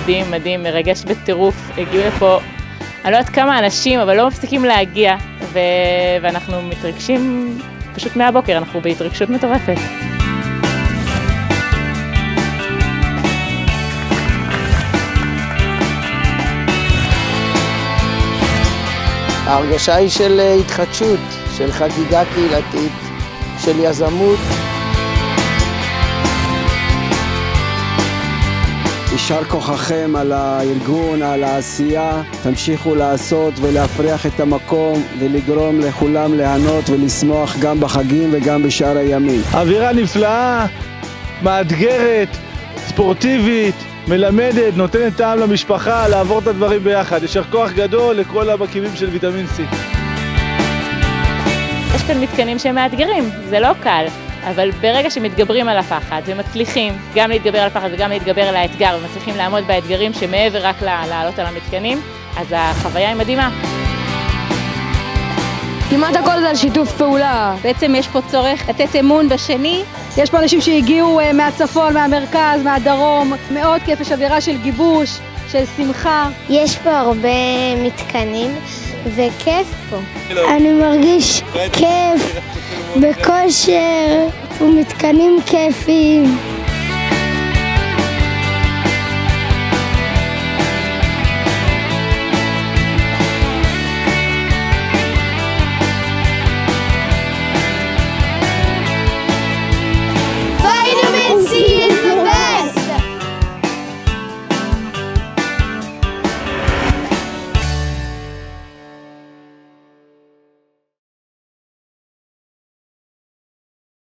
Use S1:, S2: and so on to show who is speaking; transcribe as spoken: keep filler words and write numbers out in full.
S1: מדהים, מדהים, מרגש בטירוף. הגיעו לפה, אני לא יודעת כמה אנשים, אבל לא מפסיקים להגיע, ו... ואנחנו מתרגשים פשוט מהבוקר, אנחנו בהתרגשות מטורפת.
S2: ההרגשה היא של התחדשות, של חגיגה קהילתית, של יזמות. יישר כוחכם על הארגון, על העשייה. תמשיכו לעשות ולהפריח את המקום ולגרום לכולם ליהנות ולשמוח גם בחגים וגם בשאר הימים.
S3: אווירה נפלאה, מאתגרת, ספורטיבית, מלמדת, נותנת טעם למשפחה, לעבור את הדברים ביחד. יישר כוח גדול לכל המרכיבים של ויטמין סי.
S1: יש כאן מתקנים שהם מאתגרים, זה לא קל, אבל ברגע שמתגברים על הפחד ומצליחים גם להתגבר על הפחד וגם להתגבר על האתגר ומצליחים לעמוד באתגרים שמעבר רק לעלות על המתקנים, אז החוויה היא מדהימה.
S4: כמעט הכל זה על שיתוף פעולה.
S1: בעצם יש פה צורך לתת אמון בשני.
S4: יש פה אנשים שהגיעו מהצפון, מהמרכז, מהדרום. מאוד כיף, יש אווירה של גיבוש, של שמחה.
S5: יש פה הרבה מתקנים וכיף פה. אני מרגיש כיף, בכושר, ומתקנים כיפים.